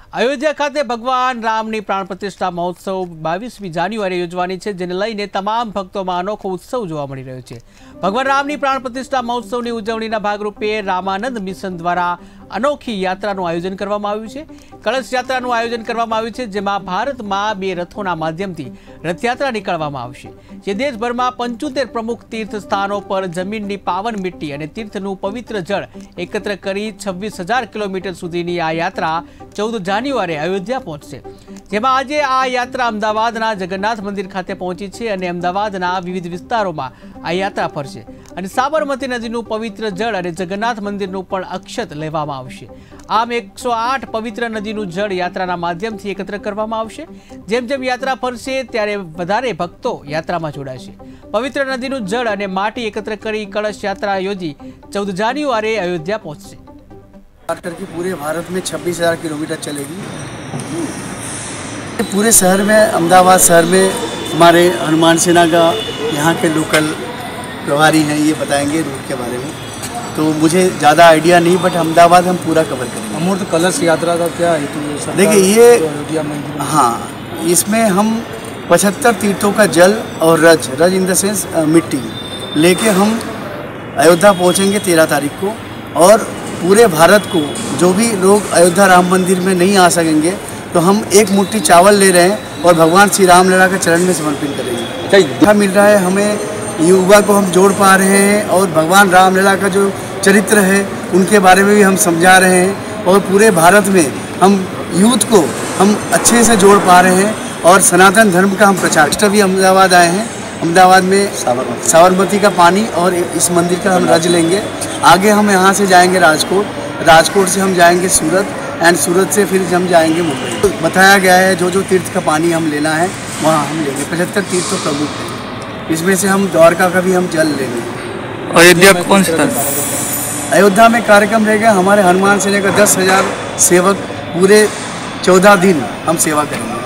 अयोध्या खाते भगवान रामनी प्राण प्रतिष्ठा महोत्सव 22મી જાન્યુઆરીએ યોજવાની છે, જેને લઈને તમામ ભક્તોમાં અનોખો ઉત્સવ જોવા મળી રહ્યો છે। ભગવાન રામની પ્રાણ પ્રતિષ્ઠા મહોત્સવની ઉજવણીના ભાગરૂપે રામાનંદ મિશન દ્વારા અનોખી યાત્રાનું આયોજન કરવામાં આવ્યું છે। કળશ યાત્રાનું આયોજન કરવામાં આવ્યું છે, જેમાં ભારતમાં 2 રથોના માધ્યમથી રથયાત્રા નીકળવામાં આવશે, જે દેશભરમાં 75 પ્રમુખ તીર્થ સ્થાનો પર જમીનની પાવન મિટ્ટી અને તીર્થનું પવિત્ર જળ એકત્ર કરી 26,000 કિલોમીટર સુધીની આ યાત્રા 14 જાન્યુઆરીએ અયોધ્યા પહોંચશે। જેમાં આજે આ યાત્રા અમદાવાદના જગન્નાથ મંદિર ખાતે પહોંચી છે અને અમદાવાદના વિવિધ વિસ્તારોમાં આ યાત્રા ફરશે અને સાબરમતી નદીનું પવિત્ર જળ અને જગન્નાથ મંદિરનું પણ અક્ષત લેવામાં આવશે। આમ 108 પવિત્ર નદીનું જળ યાત્રાના માધ્યમથી એકત્ર કરવામાં આવશે। જેમ જેમ યાત્રા ફરશે ત્યારે વધારે ભક્તો યાત્રામાં જોડાશે। પવિત્ર નદીનું જળ અને માટી એકત્ર કરી કળશ યાત્રા યોજી 14 જાન્યુઆરીએ અયોધ્યા પહોંચશે। करके पूरे भारत में 26,000 किलोमीटर चलेगी। पूरे शहर में, अहमदाबाद शहर में हमारे हनुमान सेना का यहाँ के लोकल प्रभारी हैं, ये बताएंगे रूट के बारे में। तो मुझे ज़्यादा आइडिया नहीं, बट अहमदाबाद हम पूरा कवर करेंगे। अमूर्त कलश यात्रा का क्या हेतु है? देखिए ये हाँ, इसमें हम 75 तीर्थों का जल और रज इन द सेंस मिट्टी लेके हम अयोध्या पहुँचेंगे 13 तारीख को। और पूरे भारत को जो भी लोग अयोध्या राम मंदिर में नहीं आ सकेंगे, तो हम एक मुट्ठी चावल ले रहे हैं और भगवान श्री राम लला के चरण में समर्पित करेंगे। अच्छा मिल रहा है हमें, युवा को हम जोड़ पा रहे हैं और भगवान राम लला का जो चरित्र है उनके बारे में भी हम समझा रहे हैं, और पूरे भारत में हम यूथ को हम अच्छे से जोड़ पा रहे हैं और सनातन धर्म का हम प्रचार। अभी अहमदाबाद आए हैं, अहमदाबाद में साबरमती का पानी और इस मंदिर का हम रज लेंगे। आगे हम यहाँ से जाएंगे राजकोट, राजकोट से हम जाएंगे सूरत, एंड सूरत से फिर हम जाएंगे मुंबई। तो बताया गया है जो तीर्थ का पानी हम लेना है वहाँ हम लेंगे। 75 तीर्थ तो प्रमुख हैं, इसमें से हम द्वारका का भी हम जल लेंगे। अयोध्या कौन सा? अयोध्या में कार्यक्रम रहेगा, हमारे हनुमान सेना का 10,000 सेवक पूरे 14 दिन हम सेवा करेंगे।